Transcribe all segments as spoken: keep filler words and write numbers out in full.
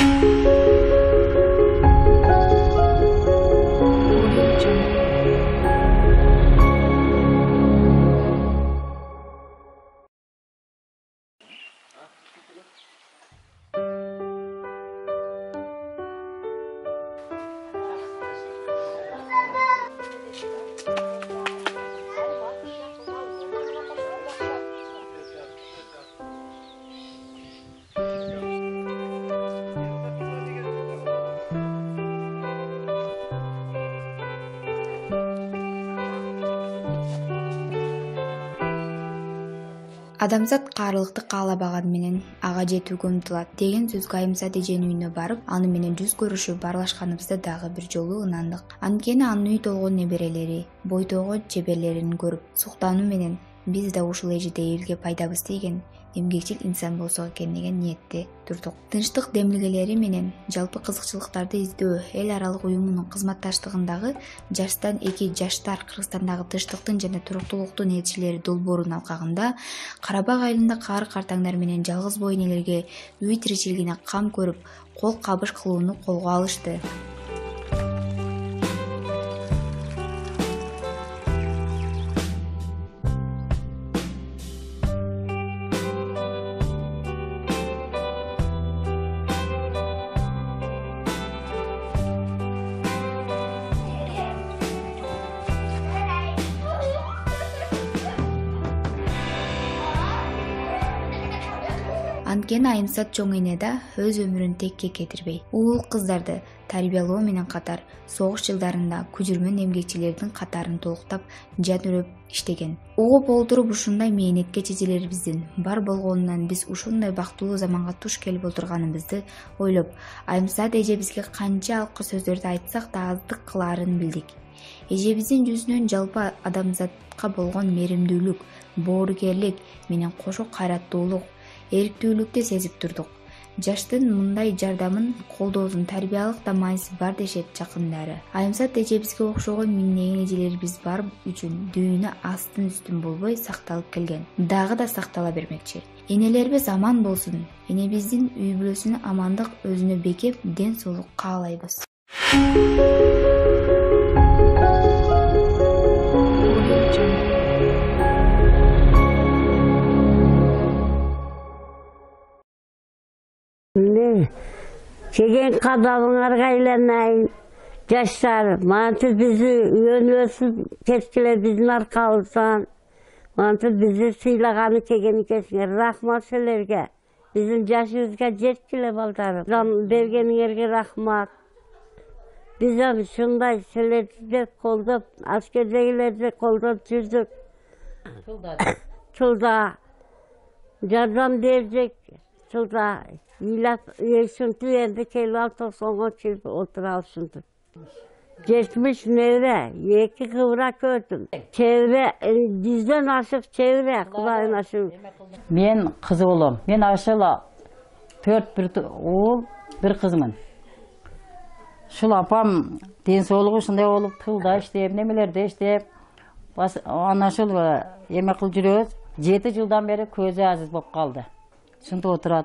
Адамзат каарлыкты каалабаган менен ага жетүүгө умтулат деген сөзгө Айымсат эженин үйүнө барып, аны менен жүз көрүшүп барлашканыбызда дагы бир жолу ынандык. Анткени анын үй толгон неберелери, бойтогон чеберлерин көрүп, суктануу менен биз да ушул эжеде элге пайдабыз тийген эмгекчил инсан болсок экен деген ниетте турдук. Тынчтык демилгелери менен жалпы кызыкчылыктарды издөө эл аралык уюмунун кызматташтыгындагы жаштан эки жаштар Кыргызстандагы тынчтыктын жана туруктуулуктун элчилери долбоорунун алкагында Карабак айылында каар картаңдар менен жалгыз бой энелерге үй тиричилигине кам көрүп, кол кабыш кылууну колго алышты. Анткени Айымсат чоң эне да өз өмүрүн текке кетирбей, уул кыздарды тарбиялоо менен катар согуш жылдарында күжүрмөн эмгекчилердин катарын толуктап, жан өрөп иштеген. Угуп олтуруп ушундай мээнетке чечелерибиздин бар болгонунан биз ушундай бактылуу заманга туш келип отурганыбызды ойлоп, Айымсат эжебизге канча алкы сөздөрдү айтсак да аздык кылаарын билдик. Эжебиздин жүзүнөн жалпы адамзатка болгон мээримдүүлүк, боорукерлик менен кошо кайраттуулук, эриктүүлүктү сезип турдук. Жаштын мындай жардамын, колдоосун тарбиялык да майнысы бар дешет жакындары. Айымсат эжебизге окшогон миңдеген эжелерибиз бар үчүн дүйнө астын үстүн болбой сакталып келген. Дагы да сактала бермекчи. Энелерибиз аман болсун. Энебиздин үй бүлөсүнө амандык, өзүнө бекеп, ден соолук каалайбыз. Çeken kadınlarga aylanayın, yaşlar, mantı bizi yönüyorsun, keşkile bizim arkamızdan, mantı bizi sıylaganı çekeni keşkile, rahmat söylerge, bizim yaşımızga jetkile baldarım, bergenlerge rahmat. Bizim şunday söylerdi kolduk, askerdekilerdi kolduk, çüzdük, çulda, yardım verecek, çulda. İlaç yeşinti yerde kelal toksonga çilip oturalsındı. Geçmiş nevre, iki kıvrak gördüm. Çevre, dizden aşık çevre, kulağın aşık. Ben kız oğlum, ben aşıla dört bir oğul, bir kızımın. Şul apam den soğuluğu şunday olup, tılda işleyip, nemelerde işleyip, ana şul yemek kıl жүрөбүз. Жети жылдан beri көзü aziz болып kaldı. Şunda oturat.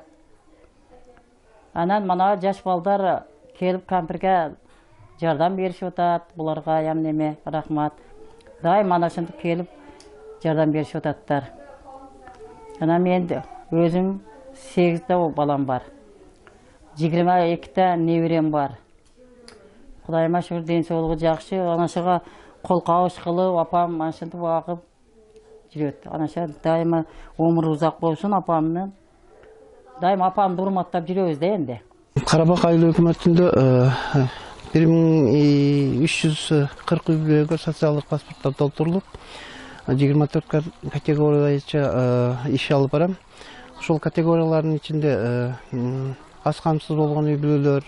Анан мана жаш балдар келип кампирге жардам беришип атат, буларга ям неме рахмат. Дайым мана ушинтип келип жардам беришип ататтар. Анан мен өзүм сегизде балам бар. жыйырма эките неберем бар. Кудайыма шүгүр, ден соолугу жакшы. Анашыга кол кабыш кылып, апам ушинтип багып жүрөт. Анаша дайыма өмүрү узак болсун апамдын. Дайым апамды урматтап жүрөбүз да энди. Карабак айыл өкмөтүндө бир миң үч жүз кырк үй бүлөгө социалдык паспорттор толтурулуп, жыйырма төрт категорияда иш алып барам. Ушул категориялардын ичинде аз камсыз болгон үй бүлөлөр,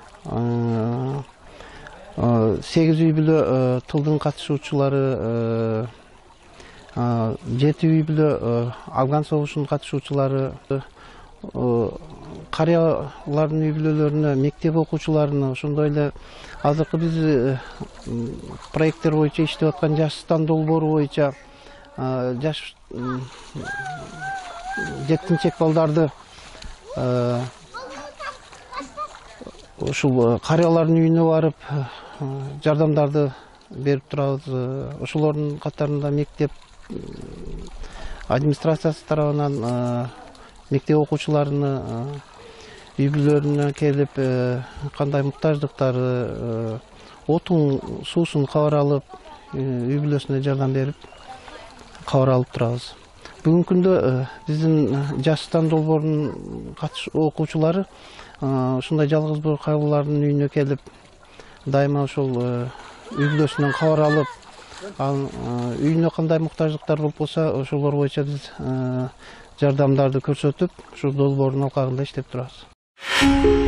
сегиз үй бүлө тылдын катышуучулары, жети үй бүлө Афган согушунун катышуучулары, карыялардын үй бүлөлөрүнө, мектеп окуучуларына, ошондой эле азыркы биз проекттер боюнча иштеп аткан жаштан долбоору боюнча жаш жеткинчек балдарды ушул карыялардын үйүнө барып жардамдарды берип турабыз. Ошолордун катарында мектеп администрациясы тарабынан мектеп окуучуларыны үй бүлөлөрүнө келип кандай муктаждыктары, отун, суусун кабар алып, үй бүлөсүнө жардам берип кабар алып турабыз. Бүгүнкү күндө биздин жаштан долбоорунун окуучулары ушундай жалгыз бул кайгылардын үйүнө келип, дайыма ошол үй бүлөсүнөн кабар алып, үйүнө кандай муктаждыктар болуп болсо, ошолор боюнча биз жардамдарды көрсөтүп, ушул долбоордун алкагында иштеп турабыз.